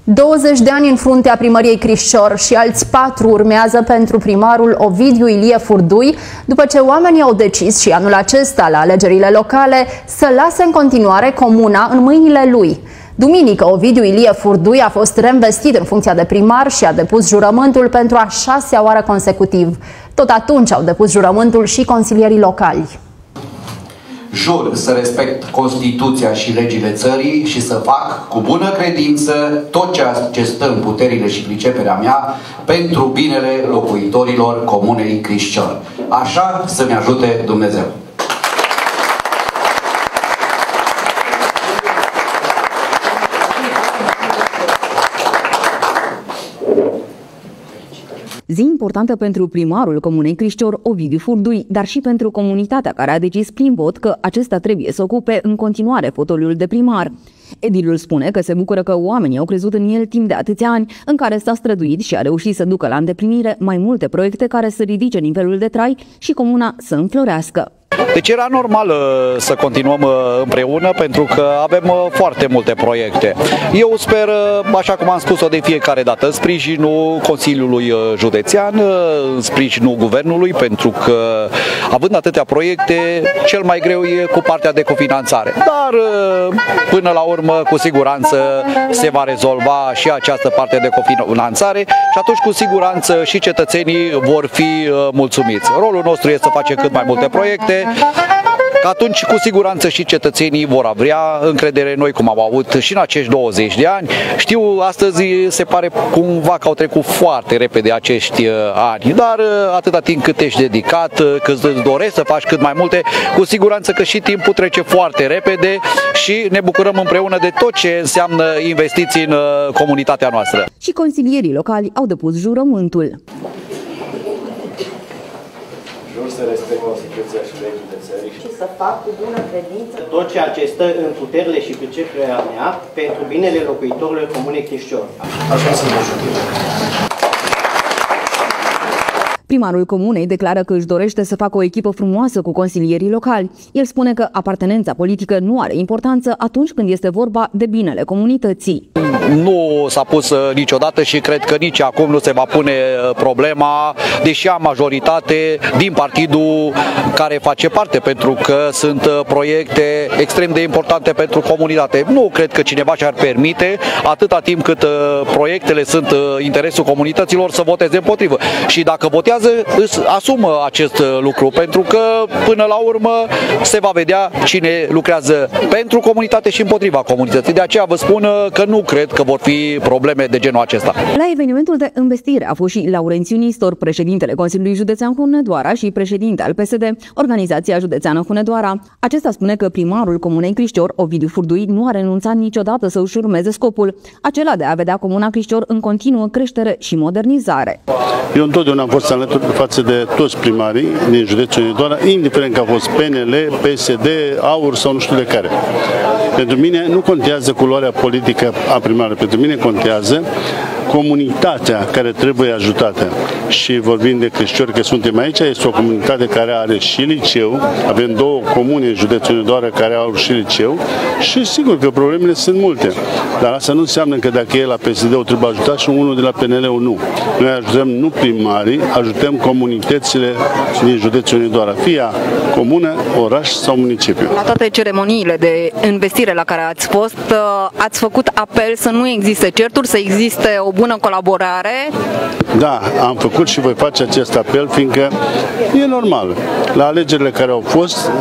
20 de ani în fruntea primăriei Crișor și alți 4 urmează pentru primarul Ovidiu Ilie Furdui, după ce oamenii au decis și anul acesta, la alegerile locale, să lase în continuare comuna în mâinile lui. Duminică, Ovidiu Ilie Furdui a fost reînvestit în funcția de primar și a depus jurământul pentru a 6-a oară consecutiv. Tot atunci au depus jurământul și consilierii locali. Jur să respect Constituția și legile țării și să fac cu bună credință tot ceea ce stă în puterile și priceperea mea pentru binele locuitorilor comunei Crișor. Așa să-mi ajute Dumnezeu. Zi importantă pentru primarul comunei Crișor, Ovidiu Furdui, dar și pentru comunitatea care a decis prin vot că acesta trebuie să ocupe în continuare fotoliul de primar. Edilul spune că se bucură că oamenii au crezut în el timp de atâția ani, în care s-a străduit și a reușit să ducă la îndeplinire mai multe proiecte care să ridice nivelul de trai și comuna să înflorească. Deci era normal să continuăm împreună pentru că avem foarte multe proiecte. Eu sper, așa cum am spus-o de fiecare dată, sprijinul Consiliului Județean, sprijinul Guvernului, pentru că având atâtea proiecte, cel mai greu e cu partea de cofinanțare. Dar până la urmă, cu siguranță, se va rezolva și această parte de cofinanțare și atunci cu siguranță și cetățenii vor fi mulțumiți. Rolul nostru este să facem cât mai multe proiecte, că atunci cu siguranță și cetățenii vor avea încredere în noi, cum au avut și în acești 20 de ani. Știu, astăzi se pare cumva că au trecut foarte repede acești ani, dar atâta timp cât ești dedicat, cât îți dorești să faci cât mai multe, cu siguranță că și timpul trece foarte repede și ne bucurăm împreună de tot ce înseamnă investiții în comunitatea noastră. Și consilierii locali au depus jurământul. Jur să respect Constituția și legile țării și să fac cu bună credință tot ceea ce stă în puterile și priceperea mea pentru binele locuitorilor comunei Crișor. Așa să vă ajut. Primarul comunei declară că își dorește să facă o echipă frumoasă cu consilierii locali. El spune că apartenența politică nu are importanță atunci când este vorba de binele comunității. Nu s-a pus niciodată și cred că nici acum nu se va pune problema, deși am majoritate din partidul care face parte, pentru că sunt proiecte extrem de importante pentru comunitate. Nu cred că cineva și-ar permite, atâta timp cât proiectele sunt interesul comunităților, să voteze împotrivă. Și dacă votează, îți asumă acest lucru, pentru că până la urmă se va vedea cine lucrează pentru comunitate și împotriva comunității. De aceea vă spun că nu cred că vor fi probleme de genul acesta. La evenimentul de învestire a fost și Laurențiu Nistor, președintele Consiliului Județean Hunedoara și președinte al PSD, Organizația Județeană Hunedoara. Acesta spune că primarul comunei Crișor, Ovidiu Furdui, nu a renunțat niciodată să își urmeze scopul, acela de a vedea comuna Crișor în continuă creștere și modernizare. Eu întotdeauna am fost alături față de toți primarii din județul Hunedoara, indiferent că a fost PNL, PSD, AUR sau nu știu de care. Pentru mine nu contează culoarea politică a primarului, pentru mine contează comunitatea care trebuie ajutată. Și vorbim de Crișor, că suntem aici, este o comunitate care are și liceu, avem 2 comune în județul Hunedoara care au și liceu și sigur că problemele sunt multe. Dar asta nu înseamnă că dacă e la PSD-ul trebuie ajutat și unul de la PNL-ul nu. Noi ajutăm nu primarii, ajutăm comunitățile din județul Hunedoara, fie comună, oraș sau municipiu. La toate ceremoniile de investire la care ați fost, ați făcut apel să nu existe certuri, să existe o bună colaborare? Da, am făcut și voi face acest apel, fiindcă e normal. La alegerile care au fost,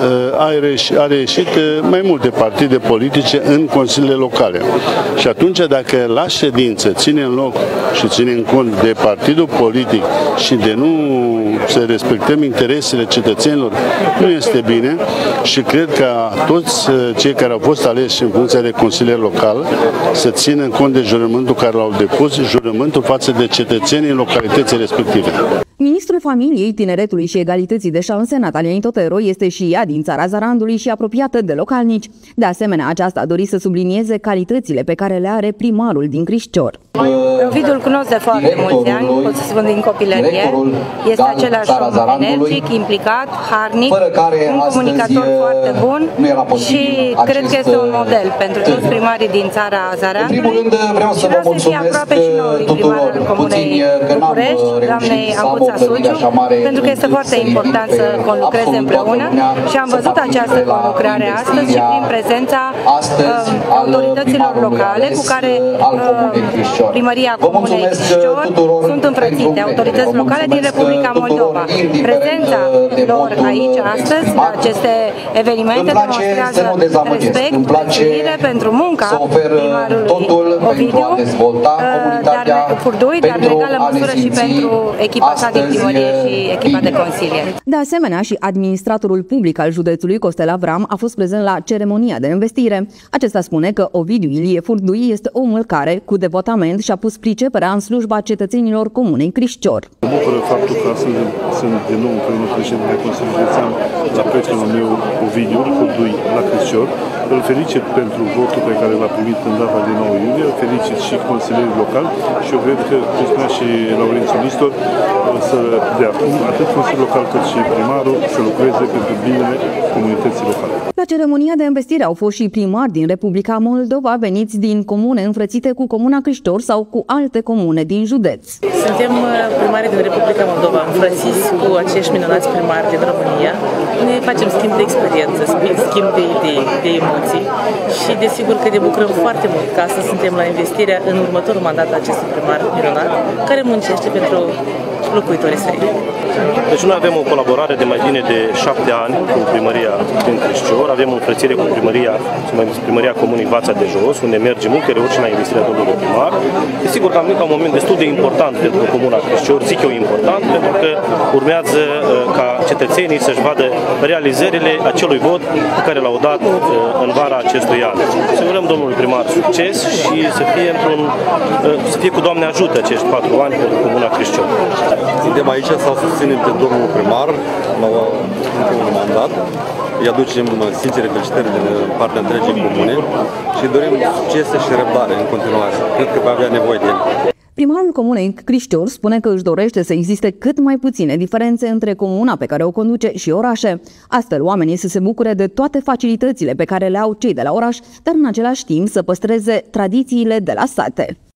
a reieșit mai multe partide politice în consiliile locale. Și atunci, dacă la ședință ținem loc și ținem cont de partidul politic și de nu să respectăm interesele cetățenilor, nu este bine și cred că toți cei care au fost aleși în funcția de consilier local să țină cont de jurământul care l-au depus, jurământul față de cetățenii localității respective. Ministrul Familiei, Tineretului și Egalității de Șanse, Natalia Intotero, este și ea din țara Zarandului și apropiată de localnici. De asemenea, aceasta a dorit să sublinieze calitățile pe care le are primarul din Crișor. Ovidiu îl cunosc de foarte mulți ani, pot să spun din copilărie. Este același om energic, implicat, harnic, un comunicator foarte bun și cred că este un model pentru toți primarii din țara Azaranului. În primul rând vreau să vă mulțumesc tuturor, puțin că n-am reușit să am o plăcere așa mare, pentru că este foarte important să conlucreze împreună și am văzut această conlucrare astăzi și prin prezența autorităților locale cu care Primăria Comunei Crișor sunt înfrățite, autorități locale din Republica Moldova. Prezența lor aici astăzi, la aceste evenimente, demonstrează respect, mulțumire pentru munca primarului Ovidiu, Furdui, dar în egală măsură și pentru echipa sa de primărie și echipa de consilieri. De asemenea, și administratorul public al județului, Costel Avram, a fost prezent la ceremonia de investire. Acesta spune că Ovidiu Ilie Furdui este omul care, cu devotament, și-a pus priceperea în slujba cetățenilor Comunei Crișor. Mă bucură faptul că sunt din nou împreună cu președintele Consiliului Județean la prietenul meu Ovidiu Furdui la Crișor. Îl felicit pentru votul pe care l-a primit în data de 9 iulie, îl felicit și consilierii locali și eu cred că, cum spunea și Laurențiu Nistor, să dea atât Consiliul Local cât și primarul să lucreze pentru binele comunității locale. La ceremonia de investire au fost și primari din Republica Moldova veniți din comune înfrățite cu Comuna Crișor sau cu alte comune din județ. Suntem primari din Republica Moldova, înfrățiți cu acești minunați primari din România. Ne facem schimb de experiență, schimb de idei, de emoții și desigur că ne bucurăm foarte mult că astăzi suntem la investirea în următorul mandat acestui primar minunat care muncește pentru locuitorii săi. Deci noi avem o colaborare de mai bine de 7 ani cu primăria din Crișor, avem o înfrățire cu primăria Comunei Vața de Jos, unde merge multe reuri și la investirea domnului primar. Desigur că am venit la un moment destul de important pentru Comuna Crișor, zic eu important, pentru că urmează ca cetățenii să-și vadă realizările acelui vot pe care l-au dat în vara acestui an. Să urăm domnului primar succes și să fie cu Doamne ajută acești 4 ani pentru Comuna Crișor. Suntem aici să susținem pe domnul primar la un mandat. Îi aducem sincere felicitări din partea întregii comune și dorim succes și răbdare în continuare. Cred că va avea nevoie de el. Primarul Comunei Crișor spune că își dorește să existe cât mai puține diferențe între comuna pe care o conduce și orașe. Astfel, oamenii să se bucure de toate facilitățile pe care le au cei de la oraș, dar în același timp să păstreze tradițiile de la sate.